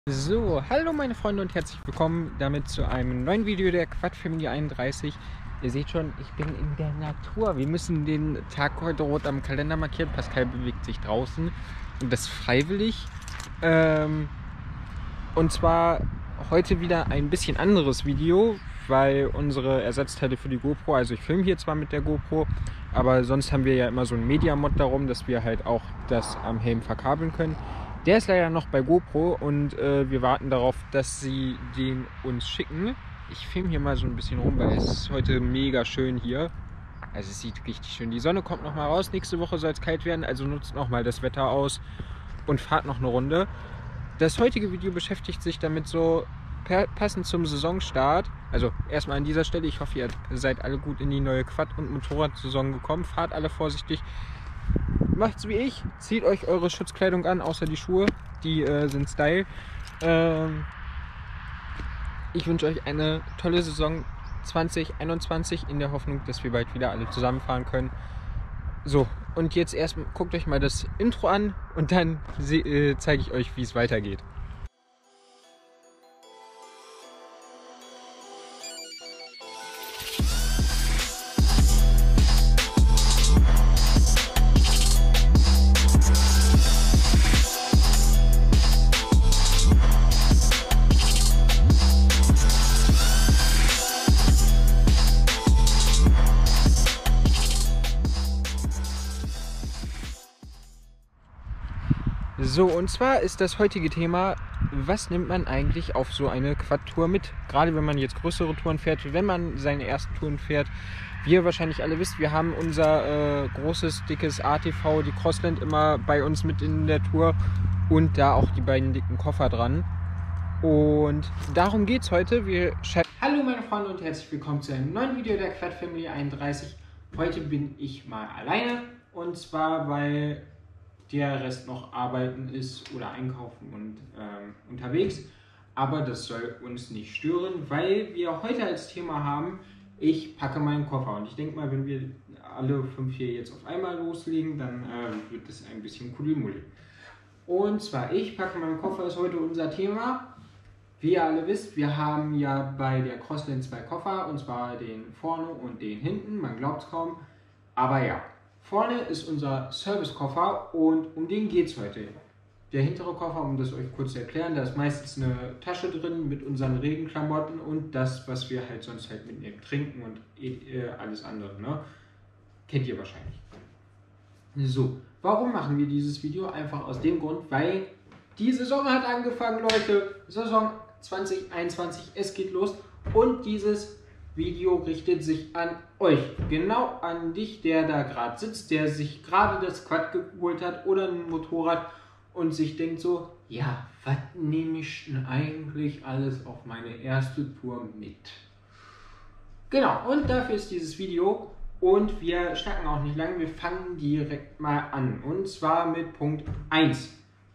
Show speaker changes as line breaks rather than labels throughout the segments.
So, hallo meine Freunde und herzlich willkommen damit zu einem neuen Video der Quad Family 31. Ihr seht schon, ich bin in der Natur. Wir müssen den Tag heute rot am Kalender markieren. Pascal bewegt sich draußen und das freiwillig. Und zwar heute wieder ein bisschen anderes Video, weil unsere Ersatzteile für die GoPro, also ich filme hier zwar mit der GoPro, aber sonst haben wir ja immer so einen Media-Mod darum, dass wir halt auch das am Helm verkabeln können. Der ist leider noch bei GoPro und wir warten darauf, dass sie den uns schicken. Ich filme hier mal so ein bisschen rum, weil es ist heute mega schön hier. Also es sieht richtig schön. Die Sonne kommt noch mal raus. Nächste Woche soll es kalt werden, also nutzt noch mal das Wetter aus und fahrt noch eine Runde. Das heutige Video beschäftigt sich damit so passend zum Saisonstart. Also erstmal an dieser Stelle, ich hoffe, ihr seid alle gut in die neue Quad- und Motorradsaison gekommen. Fahrt alle vorsichtig. Macht's wie ich, zieht euch eure Schutzkleidung an, außer die Schuhe, die sind Style. Ich wünsche euch eine tolle Saison 2021 in der Hoffnung, dass wir bald wieder alle zusammenfahren können. So, und jetzt erstmal guckt euch mal das Intro an und dann zeige ich euch, wie es weitergeht. So, und zwar ist das heutige Thema, was nimmt man eigentlich auf so eine Quad-Tour mit? Gerade wenn man jetzt größere Touren fährt, wenn man seine ersten Touren fährt. Wie ihr wahrscheinlich alle wisst, wir haben unser großes, dickes ATV, die Crossland, immer bei uns mit in der Tour und da auch die beiden dicken Koffer dran. Und darum geht es heute. Hallo meine Freunde und herzlich willkommen zu einem neuen Video der Quad Family 31. Heute bin ich mal alleine und zwar, weil der Rest noch arbeiten ist oder einkaufen und unterwegs. Aber das soll uns nicht stören, weil wir heute als Thema haben, ich packe meinen Koffer. Und ich denke mal, wenn wir alle 5 hier jetzt auf einmal loslegen, dann wird das ein bisschen Kuddelmuddel. Und zwar, ich packe meinen Koffer ist heute unser Thema. Wie ihr alle wisst, wir haben ja bei der Crossland 2 Koffer, und zwar den vorne und den hinten. Man glaubt es kaum, aber ja. Vorne ist unser Service-Koffer und um den geht es heute. Der hintere Koffer, um das euch kurz zu erklären, da ist meistens eine Tasche drin mit unseren Regenklamotten und das, was wir halt sonst halt mitnehmen. Trinken und alles andere, ne? Kennt ihr wahrscheinlich. So, warum machen wir dieses Video? Einfach aus dem Grund, weil die Saison hat angefangen, Leute. Saison 2021, es geht los und dieses Video richtet sich an euch, genau an dich, der da gerade sitzt, der sich gerade das Quad geholt hat oder ein Motorrad und sich denkt so, ja, was nehme ich denn eigentlich alles auf meine erste Tour mit? Genau, und dafür ist dieses Video und wir schnacken auch nicht lange, wir fangen direkt mal an und zwar mit Punkt 1.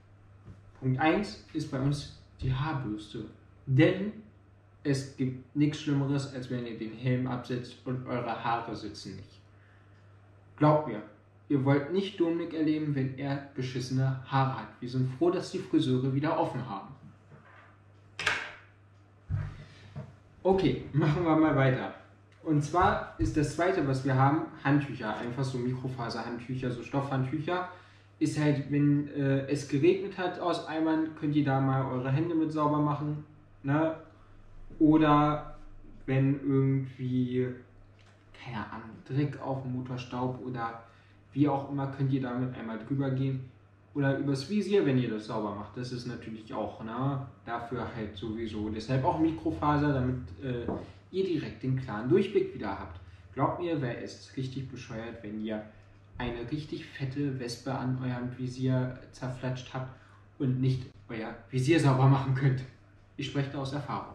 Punkt 1 ist bei uns die Haarbürste, denn es gibt nichts Schlimmeres, als wenn ihr den Helm absetzt und eure Haare sitzen nicht. Glaubt mir, ihr wollt nicht Dominik erleben, wenn er beschissene Haare hat. Wir sind froh, dass die Friseure wieder offen haben. Okay, machen wir mal weiter. Und zwar ist das zweite, was wir haben, Handtücher. Einfach so Mikrofaserhandtücher, so Stoffhandtücher. Ist halt, wenn es geregnet hat aus Eimern, könnt ihr da mal eure Hände mit sauber machen. Ne? Oder wenn irgendwie, keine Ahnung, Dreck auf dem Motorstaub oder wie auch immer, könnt ihr damit einmal drüber gehen. Oder übers Visier, wenn ihr das sauber macht. Das ist natürlich auch, ne, dafür halt sowieso. Deshalb auch Mikrofaser, damit ihr direkt den klaren Durchblick wieder habt. Glaubt mir, wäre es richtig bescheuert, wenn ihr eine richtig fette Wespe an eurem Visier zerflatscht habt und nicht euer Visier sauber machen könnt. Ich spreche da aus Erfahrung.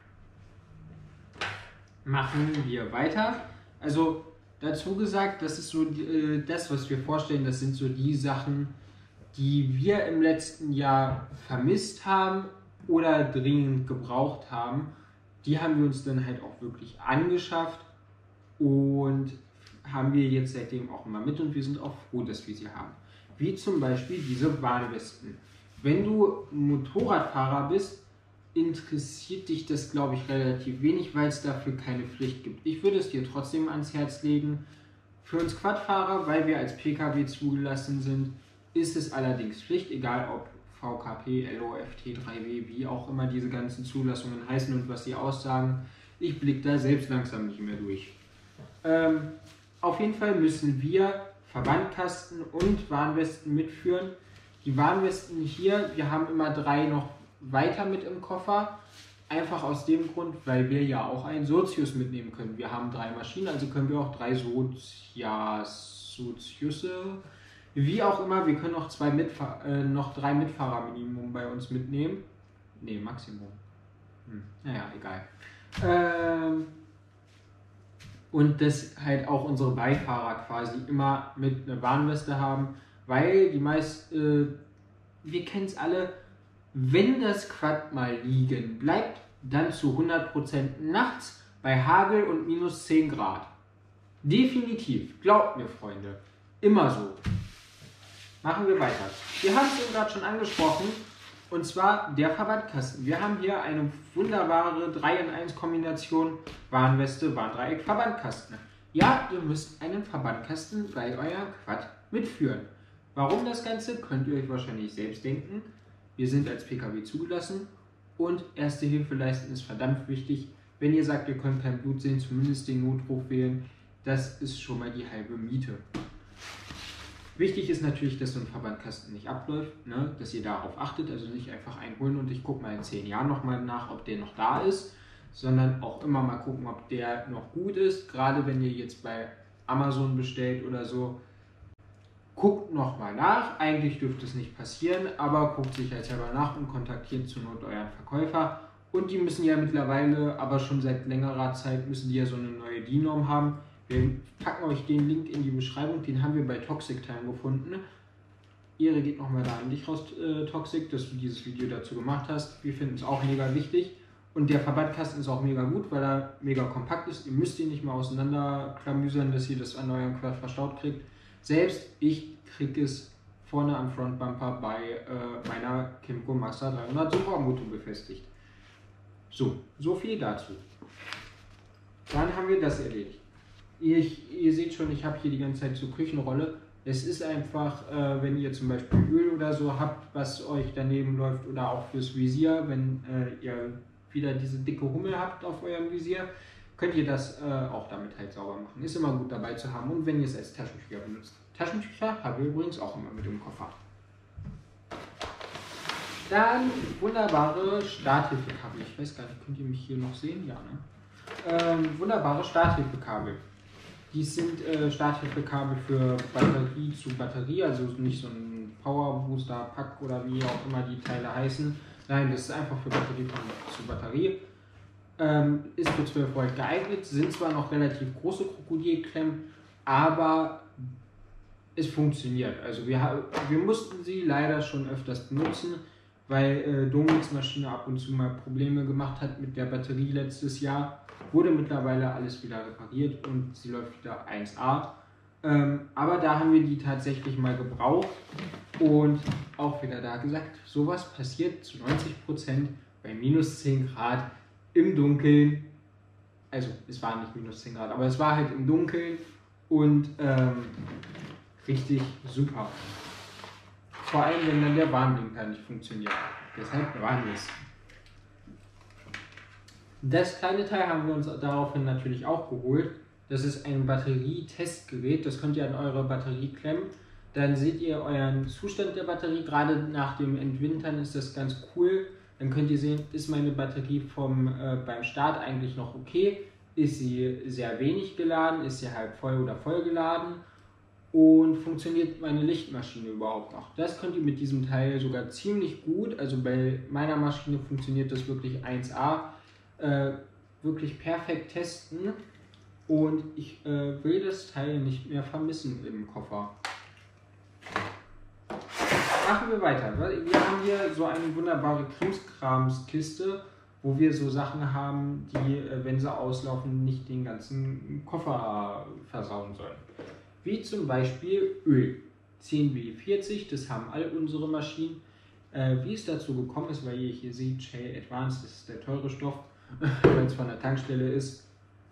Machen wir weiter. Also dazu gesagt, das ist so das, was wir vorstellen, das sind so die Sachen, die wir im letzten Jahr vermisst haben oder dringend gebraucht haben. Die haben wir uns dann halt auch wirklich angeschafft und haben wir jetzt seitdem auch immer mit und wir sind auch froh, dass wir sie haben. Wie zum Beispiel diese Warnwesten. Wenn du Motorradfahrer bist, interessiert dich das, glaube ich, relativ wenig, weil es dafür keine Pflicht gibt. Ich würde es dir trotzdem ans Herz legen. Für uns Quadfahrer, weil wir als Pkw zugelassen sind, ist es allerdings Pflicht, egal ob VKP, LOFT, 3W, wie auch immer diese ganzen Zulassungen heißen und was sie aussagen. Ich blicke da selbst langsam nicht mehr durch. Auf jeden Fall müssen wir Verbandkasten und Warnwesten mitführen. Die Warnwesten hier, wir haben immer 3 noch weiter mit im Koffer. Einfach aus dem Grund, weil wir ja auch einen Sozius mitnehmen können. Wir haben 3 Maschinen, also können wir auch 3 Soziusse, wie auch immer. Wir können noch 3 Mitfahrer Minimum bei uns mitnehmen. Ne, Maximum. Naja, egal. Und dass halt auch unsere Beifahrer quasi immer mit einer Warnweste haben, weil die wir kennen es alle, wenn das Quad mal liegen bleibt, dann zu 100% nachts bei Hagel und minus 10 Grad. Definitiv, glaubt mir Freunde, immer so. Machen wir weiter. Wir haben es eben gerade schon angesprochen, und zwar der Verbandkasten. Wir haben hier eine wunderbare 3-in-1 Kombination Warnweste, Warndreieck, Verbandkasten. Ja, ihr müsst einen Verbandkasten bei eurem Quad mitführen. Warum das Ganze, könnt ihr euch wahrscheinlich selbst denken. Wir sind als Pkw zugelassen und Erste Hilfe leisten ist verdammt wichtig. Wenn ihr sagt, ihr könnt kein Blut sehen, zumindest den Notruf wählen. Das ist schon mal die halbe Miete. Wichtig ist natürlich, dass so ein Verbandkasten nicht abläuft, ne? Dass ihr darauf achtet, also nicht einfach einholen und ich gucke mal in 10 Jahren nochmal nach, ob der noch da ist, sondern auch immer mal gucken, ob der noch gut ist. Gerade wenn ihr jetzt bei Amazon bestellt oder so, guckt nochmal nach. Eigentlich dürfte es nicht passieren, aber guckt sicherheitshalber nach und kontaktiert zur Not euren Verkäufer. Und die müssen ja mittlerweile, aber schon seit längerer Zeit, müssen die ja so eine neue DIN-Norm haben. Wir packen euch den Link in die Beschreibung, den haben wir bei Toxic Time gefunden. Ehre geht nochmal da an dich raus, Toxic, dass du dieses Video dazu gemacht hast. Wir finden es auch mega wichtig. Und der Verbandkasten ist auch mega gut, weil er mega kompakt ist. Ihr müsst ihn nicht mal auseinanderklamüsern, dass ihr das an eurem Quad verstaut kriegt. Selbst ich kriege es vorne am Frontbumper bei meiner Kymco Master 300 Supermoto befestigt. So viel dazu. Dann haben wir das erledigt. Ihr seht schon, ich habe hier die ganze Zeit so Küchenrolle. Es ist einfach, wenn ihr zum Beispiel Öl oder so habt, was euch daneben läuft, oder auch fürs Visier, wenn ihr wieder diese dicke Hummel habt auf eurem Visier, könnt ihr das auch damit halt sauber machen. Ist immer gut dabei zu haben, und wenn ihr es als Taschentücher benutzt. Taschentücher haben wir übrigens auch immer mit im Koffer. Dann wunderbare Starthilfekabel. Ich weiß gar nicht, könnt ihr mich hier noch sehen? Ja, ne? Wunderbare Starthilfekabel. Dies sind Starthilfekabel für Batterie zu Batterie, also nicht so ein Power Booster Pack oder wie auch immer die Teile heißen. Nein, das ist einfach für Batterie zu Batterie. Ist für 12 Volt geeignet, sind zwar noch relativ große Krokodilklemmen, aber es funktioniert. Also wir mussten sie leider schon öfters benutzen, weil Dominiks Maschine ab und zu mal Probleme gemacht hat mit der Batterie letztes Jahr. Wurde mittlerweile alles wieder repariert und sie läuft wieder 1A. Aber da haben wir die tatsächlich mal gebraucht und auch wieder da gesagt, sowas passiert zu 90% bei minus 10 Grad im Dunkeln. Also es war nicht minus 10 Grad, aber es war halt im Dunkeln und richtig super. Vor allem, wenn dann der Warnblinker nicht funktioniert. Deshalb waren wir es. Das kleine Teil haben wir uns daraufhin natürlich auch geholt. Das ist ein Batterietestgerät, das könnt ihr an eure Batterie klemmen. Dann seht ihr euren Zustand der Batterie. Gerade nach dem Entwintern ist das ganz cool. Dann könnt ihr sehen, ist meine Batterie beim Start eigentlich noch okay? Ist sie sehr wenig geladen? Ist sie halb voll oder voll geladen? Und funktioniert meine Lichtmaschine überhaupt noch? Das könnt ihr mit diesem Teil sogar ziemlich gut. Also bei meiner Maschine funktioniert das wirklich 1A. Wirklich perfekt testen. Und ich will das Teil nicht mehr vermissen im Koffer. Machen wir weiter. Wir haben hier so eine wunderbare Krimskramskiste, wo wir so Sachen haben, die, wenn sie auslaufen, nicht den ganzen Koffer versauen sollen. Wie zum Beispiel Öl. 10W40, das haben all unsere Maschinen. Wie es dazu gekommen ist, weil ihr hier seht, Shell Advanced, das ist der teure Stoff, weil es von der Tankstelle ist.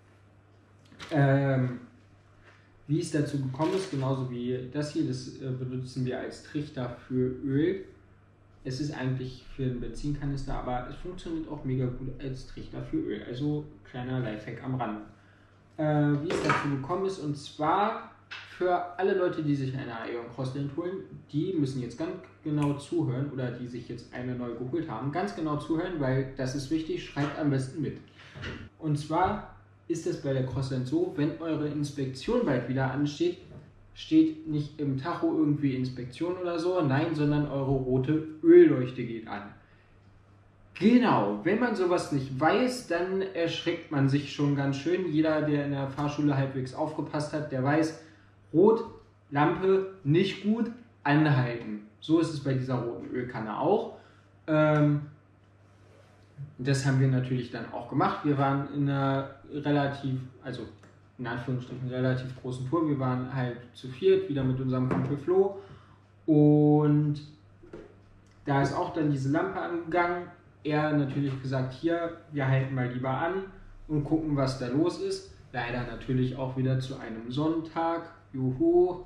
Wie es dazu gekommen ist, genauso wie das hier, das benutzen wir als Trichter für Öl. Es ist eigentlich für einen Benzinkanister, aber es funktioniert auch mega gut als Trichter für Öl. Also kleiner Lifehack am Rand. Wie es dazu gekommen ist, und zwar für alle Leute, die sich eine Aeon Crossland holen, die müssen jetzt ganz genau zuhören, oder die sich jetzt eine neu geholt haben, ganz genau zuhören, weil das ist wichtig, schreibt am besten mit. Und zwar ist es bei der Crossland so, wenn eure Inspektion bald wieder ansteht, steht nicht im Tacho irgendwie Inspektion oder so, nein, sondern eure rote Ölleuchte geht an. Genau, wenn man sowas nicht weiß, dann erschreckt man sich schon ganz schön. Jeder, der in der Fahrschule halbwegs aufgepasst hat, der weiß, rot, Lampe, nicht gut, anhalten. So ist es bei dieser roten Ölkanne auch. Das haben wir natürlich dann auch gemacht. Wir waren in einer relativ, also in Anführungsstrichen relativ großen Tour. Wir waren halt zu viert, wieder mit unserem Kumpel Flo. Und da ist auch dann diese Lampe angegangen. Er natürlich gesagt, hier, wir halten mal lieber an und gucken, was da los ist. Leider natürlich auch wieder zu einem Sonntag. Juhu.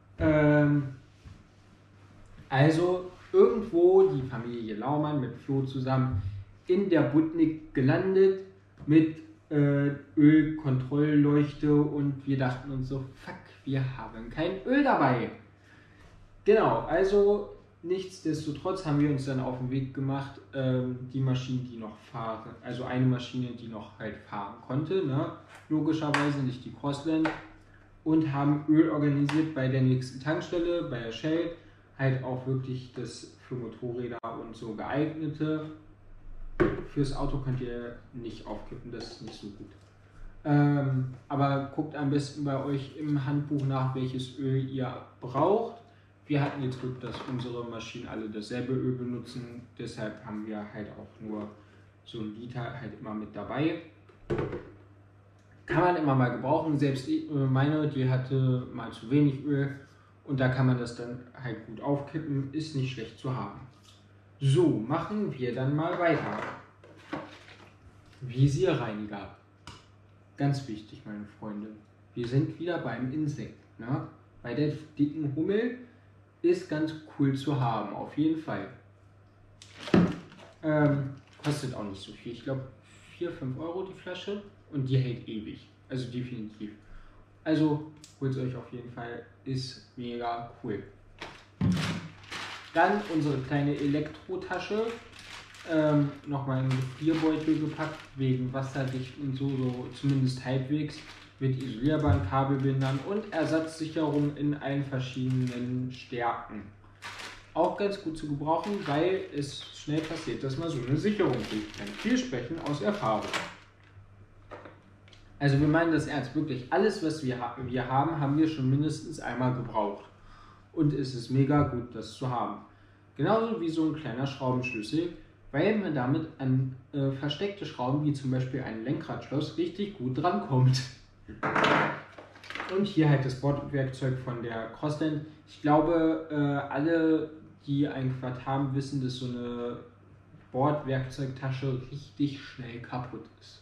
Also irgendwo die Familie Laumann mit Flo zusammen in der Butnik gelandet mit Ölkontrollleuchte, und wir dachten uns so, fuck, wir haben kein Öl dabei. Genau, also nichtsdestotrotz haben wir uns dann auf den Weg gemacht, die Maschinen, die noch fahren, also eine Maschine, die noch halt fahren konnte, ne? Logischerweise nicht die Crossland, und haben Öl organisiert bei der nächsten Tankstelle, bei der Shell, halt auch wirklich das für Motorräder und so geeignete. Fürs Auto könnt ihr nicht aufkippen, das ist nicht so gut. Aber guckt am besten bei euch im Handbuch nach, welches Öl ihr braucht. Wir hatten jetzt Glück, dass unsere Maschinen alle dasselbe Öl benutzen, deshalb haben wir halt auch nur so ein Liter halt immer mit dabei. Kann man immer mal gebrauchen, selbst meine, die hatte mal zu wenig Öl, und da kann man das dann halt gut aufkippen, ist nicht schlecht zu haben. So, machen wir dann mal weiter. Visierreiniger. Ganz wichtig, meine Freunde. Wir sind wieder beim Insekt. Ne? Bei der dicken Hummel ist ganz cool zu haben, auf jeden Fall. Kostet auch nicht so viel. Ich glaube 4-5 Euro die Flasche, und die hält ewig. Also definitiv. Also holt es euch auf jeden Fall, ist mega cool. Dann unsere kleine Elektrotasche, nochmal in den Gefrierbeutel gepackt, wegen wasserdicht und so zumindest halbwegs, mit isolierbaren Kabelbindern und Ersatzsicherung in allen verschiedenen Stärken. Auch ganz gut zu gebrauchen, weil es schnell passiert, dass man so eine Sicherung kriegt. Wir sprechen aus Erfahrung. Also wir meinen das ernst, wirklich alles, was wir haben, haben wir schon mindestens einmal gebraucht. Und es ist mega gut, das zu haben. Genauso wie so ein kleiner Schraubenschlüssel, weil man damit an versteckte Schrauben, wie zum Beispiel ein Lenkradschloss, richtig gut drankommt. Und hier halt das Bordwerkzeug von der Crossland. Ich glaube, alle, die ein Quad haben, wissen, dass so eine Bordwerkzeugtasche richtig schnell kaputt ist.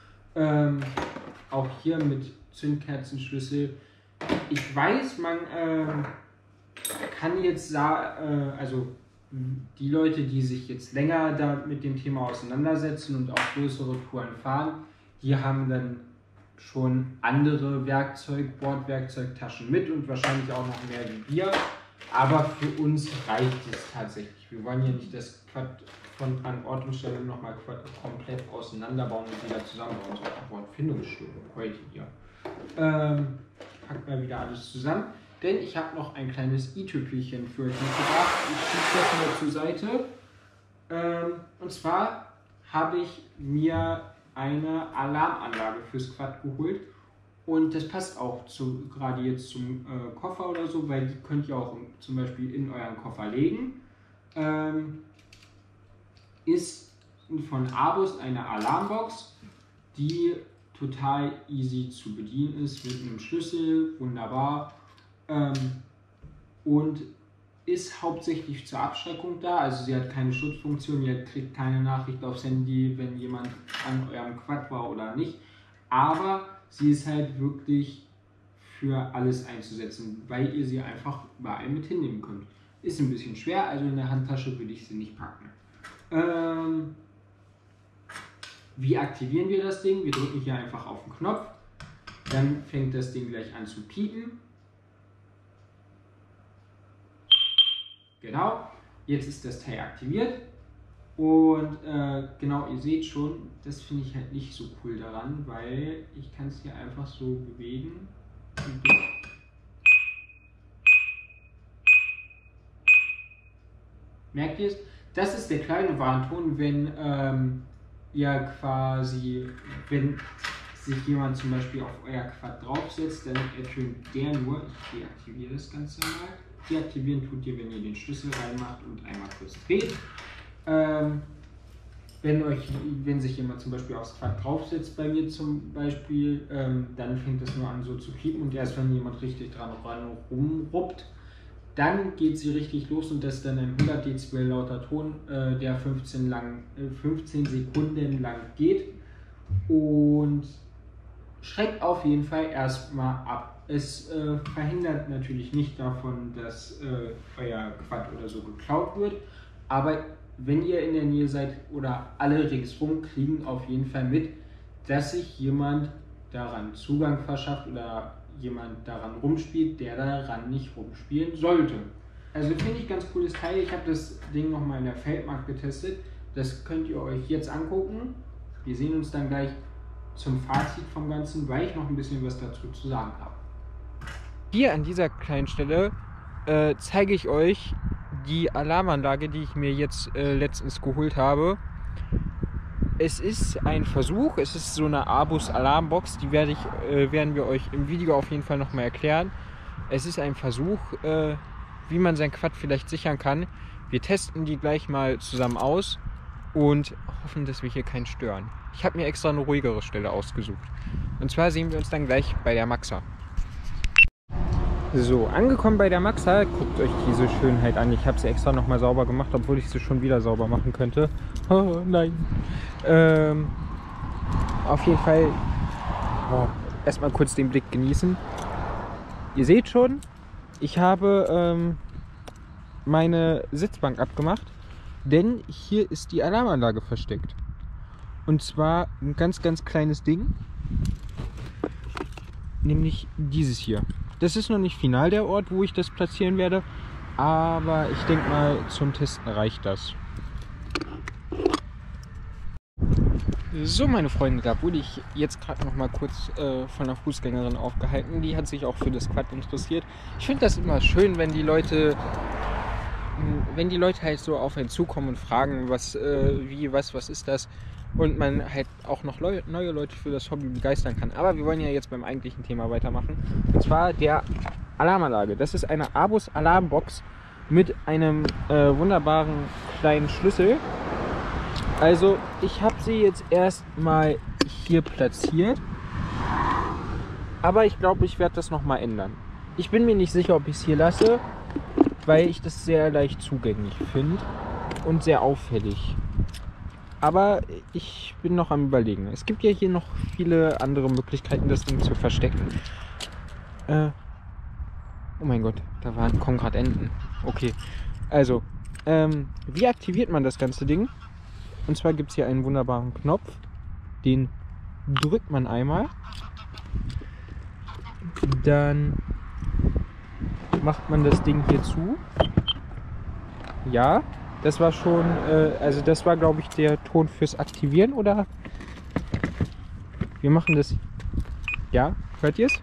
Auch hier mit Zündkerzenschlüssel. Ich weiß, man kann jetzt sagen, also die Leute, die sich jetzt länger da mit dem Thema auseinandersetzen und auch größere Touren fahren, die haben dann schon andere Bordwerkzeugtaschen mit und wahrscheinlich auch noch mehr wie wir. Aber für uns reicht es tatsächlich. Wir wollen ja nicht das Quad an Ort und Stelle nochmal komplett auseinanderbauen und wieder zusammenbauen. So eine Wortfindungsstörung heute hier. Packt mal wieder alles zusammen. Denn ich habe noch ein kleines i-Tüpfelchen für euch mitgebracht. Ich schiebe das mal zur Seite. Und zwar habe ich mir eine Alarmanlage fürs Quad geholt. Und das passt auch gerade jetzt zum Koffer oder so, weil die könnt ihr auch zum Beispiel in euren Koffer legen. Ist von Abus eine Alarmbox, die total easy zu bedienen ist, mit einem Schlüssel, wunderbar. Und ist hauptsächlich zur Abschreckung da, also sie hat keine Schutzfunktion, ihr kriegt keine Nachricht aufs Handy, wenn jemand an eurem Quad war oder nicht, aber sie ist halt wirklich für alles einzusetzen, weil ihr sie einfach überall mit hinnehmen könnt. Ist ein bisschen schwer, also in der Handtasche würde ich sie nicht packen. Wie aktivieren wir das Ding? Wir drücken hier einfach auf den Knopf, dann fängt das Ding gleich an zu piepen. Genau, jetzt ist das Teil aktiviert und genau, ihr seht schon, das finde ich halt nicht so cool daran, weil ich kann es hier einfach so bewegen. Merkt ihr es? Das ist der kleine Warnton, wenn wenn sich jemand zum Beispiel auf euer Quad draufsetzt, dann ertönt der nur. Ich deaktiviere das Ganze mal. Deaktivieren tut ihr, wenn ihr den Schlüssel reinmacht und einmal kurz dreht. Wenn sich jemand zum Beispiel aufs Quad draufsetzt, bei mir zum Beispiel, dann fängt es nur an so zu piepen und erst wenn jemand richtig dran rumruppt, dann geht sie richtig los und das ist dann ein 100 Dezibel lauter Ton, der 15 Sekunden lang geht und schreckt auf jeden Fall erstmal ab. Es verhindert natürlich nicht davon, dass euer Quad oder so geklaut wird, aber wenn ihr in der Nähe seid oder alle ringsrum, kriegen auf jeden Fall mit, dass sich jemand daran Zugang verschafft oder jemand daran rumspielt, der daran nicht rumspielen sollte. Also finde ich ganz cooles Teil. Ich habe das Ding nochmal in der Feldmarkt getestet. Das könnt ihr euch jetzt angucken. Wir sehen uns dann gleich zum Fazit vom Ganzen, weil ich noch ein bisschen was dazu zu sagen habe. Hier an dieser kleinen Stelle zeige ich euch die Alarmanlage, die ich mir jetzt letztens geholt habe. Es ist ein Versuch, es ist so eine Abus Alarmbox, die werden wir euch im Video auf jeden Fall nochmal erklären. Es ist ein Versuch, wie man sein Quad vielleicht sichern kann. Wir testen die gleich mal zusammen aus und hoffen, dass wir hier keinen stören. Ich habe mir extra eine ruhigere Stelle ausgesucht. Und zwar sehen wir uns dann gleich bei der Maxa. So, angekommen bei der Maxa, guckt euch diese Schönheit an. Ich habe sie extra nochmal sauber gemacht, obwohl ich sie schon wieder sauber machen könnte. Oh nein. Auf jeden Fall erstmal kurz den Blick genießen. Ihr seht schon, ich habe meine Sitzbank abgemacht, denn hier ist die Alarmanlage versteckt. Und zwar ein ganz, ganz kleines Ding, nämlich dieses hier. Das ist noch nicht final der Ort, wo ich das platzieren werde, aber ich denke mal, zum Testen reicht das. So, meine Freunde, da wurde ich jetzt gerade noch mal kurz von einer Fußgängerin aufgehalten. Die hat sich auch für das Quad interessiert. Ich finde das immer schön, wenn die Leute halt so auf einen zukommen und fragen, was ist das? Und man halt auch noch neue Leute für das Hobby begeistern kann. Aber wir wollen ja jetzt beim eigentlichen Thema weitermachen. Und zwar der Alarmanlage. Das ist eine Abus Alarmbox mit einem wunderbaren kleinen Schlüssel. Also ich habe sie jetzt erstmal hier platziert. Aber ich glaube, ich werde das nochmal ändern. Ich bin mir nicht sicher, ob ich es hier lasse, weil ich das sehr leicht zugänglich finde und sehr auffällig. Aber ich bin noch am Überlegen. Es gibt ja hier noch viele andere Möglichkeiten, das Ding zu verstecken. Oh mein Gott, kommen gerade Enten. Okay, also, wie aktiviert man das ganze Ding? Und zwar gibt es hier einen wunderbaren Knopf. Den drückt man einmal. Dann macht man das Ding hier zu. Ja. Das war schon, also das war, glaube ich, der Ton fürs Aktivieren, oder? Wir machen das, ja, hört ihr es?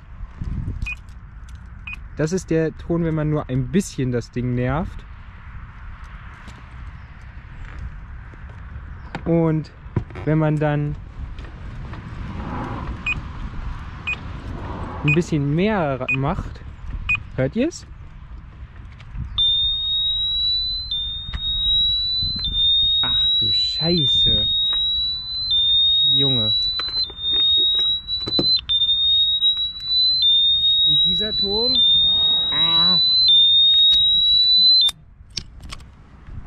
Das ist der Ton, wenn man nur ein bisschen das Ding nervt. Und wenn man dann ein bisschen mehr macht, hört ihr es? Ach du Scheiße. Junge. Und dieser Ton.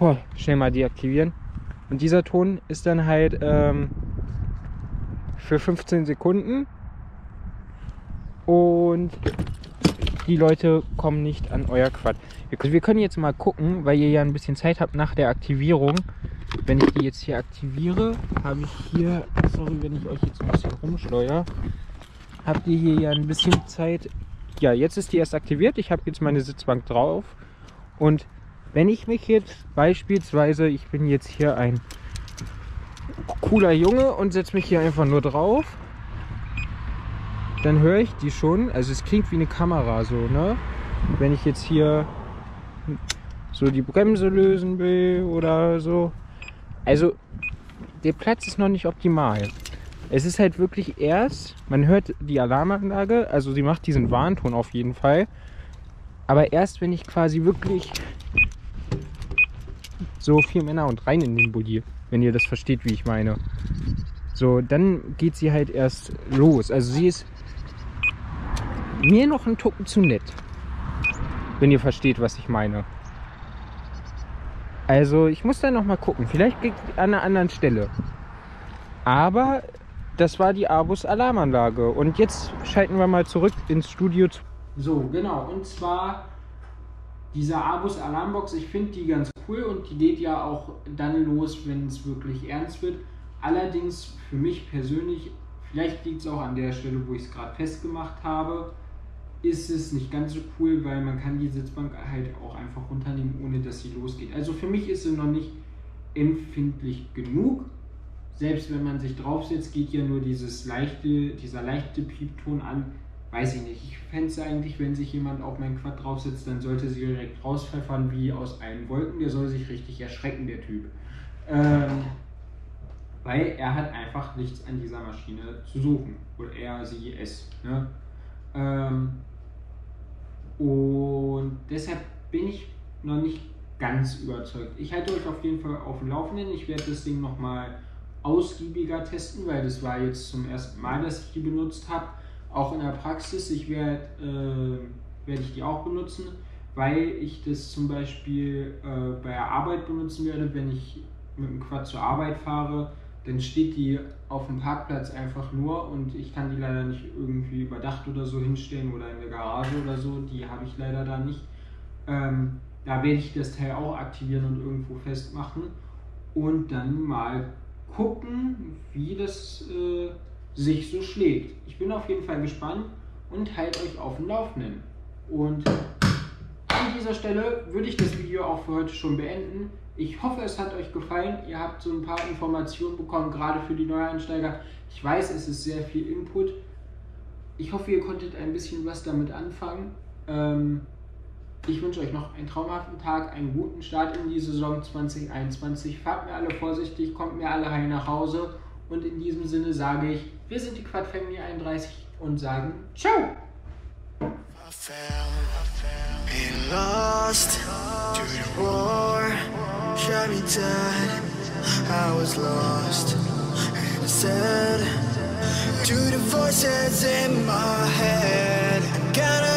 schnell mal deaktivieren. Und dieser Ton ist dann halt für 15 Sekunden. Und die Leute kommen nicht an euer Quad. Wir können jetzt mal gucken, weil ihr ja ein bisschen Zeit habt nach der Aktivierung. Wenn ich die jetzt hier aktiviere, habe ich hier, sorry, wenn ich euch jetzt ein bisschen rumschleudere, habt ihr hier ja ein bisschen Zeit. Ja, jetzt ist die erst aktiviert. Ich habe jetzt meine Sitzbank drauf. Und wenn ich mich jetzt beispielsweise, ich bin jetzt hier ein cooler Junge und setze mich hier einfach nur drauf, dann höre ich die schon. Also es klingt wie eine Kamera so, ne? Wenn ich jetzt hier so die Bremse lösen will oder so. Also der Platz ist noch nicht optimal. Es ist halt wirklich erst, man hört die Alarmanlage, also sie macht diesen Warnton auf jeden Fall. Aber erst wenn ich quasi wirklich so 4 Männer und rein in den Bulli, wenn ihr das versteht, wie ich meine. So, dann geht sie halt erst los. Also sie ist mir noch ein Tucken zu nett, wenn ihr versteht, was ich meine. Also ich muss da noch mal gucken. Vielleicht an einer anderen Stelle. Aber das war die Abus Alarmanlage. Und jetzt schalten wir mal zurück ins Studio. So, genau. Und zwar diese Abus Alarmbox. Ich finde die ganz cool und die geht ja auch dann los, wenn es wirklich ernst wird. Allerdings für mich persönlich, vielleicht liegt es auch an der Stelle, wo ich es gerade festgemacht habe, ist es nicht ganz so cool, weil man kann die Sitzbank halt auch einfach runternehmen, ohne dass sie losgeht. Also für mich ist sie noch nicht empfindlich genug. Selbst wenn man sich draufsetzt, geht ja nur dieser leichte Piepton an. Weiß ich nicht. Ich fände es eigentlich, wenn sich jemand auf mein Quad draufsetzt, dann sollte sie direkt rauspfeffern wie aus allen Wolken. Der soll sich richtig erschrecken, der Typ. Weil er hat einfach nichts an dieser Maschine zu suchen. Oder er, sie, es. Ne? Und deshalb bin ich noch nicht ganz überzeugt. Ich halte euch auf jeden Fall auf dem Laufenden. Ich werde das Ding nochmal ausgiebiger testen, weil das war jetzt zum ersten Mal, dass ich die benutzt habe. Auch in der Praxis. Werd ich die auch benutzen, weil ich das zum Beispiel bei der Arbeit benutzen werde. Wenn ich mit dem Quad zur Arbeit fahre, dann steht die auf dem Parkplatz einfach nur und ich kann die leider nicht irgendwie überdacht oder so hinstellen oder in der Garage oder so, die habe ich leider da nicht. Da werde ich das Teil auch aktivieren und irgendwo festmachen und dann mal gucken, wie das sich so schlägt. Ich bin auf jeden Fall gespannt und halte euch auf dem Laufenden. Und an dieser Stelle würde ich das Video auch für heute schon beenden. Ich hoffe, es hat euch gefallen. Ihr habt so ein paar Informationen bekommen, gerade für die Neueinsteiger. Ich weiß, es ist sehr viel Input. Ich hoffe, ihr konntet ein bisschen was damit anfangen. Ich wünsche euch noch einen traumhaften Tag, einen guten Start in die Saison 2021. Fahrt mir alle vorsichtig, kommt mir alle heil nach Hause. Und in diesem Sinne sage ich, wir sind die Quad Family 31 und sagen Ciao! Been lost to the war, shot me dead. I was lost and I said to the voices in my head, I gotta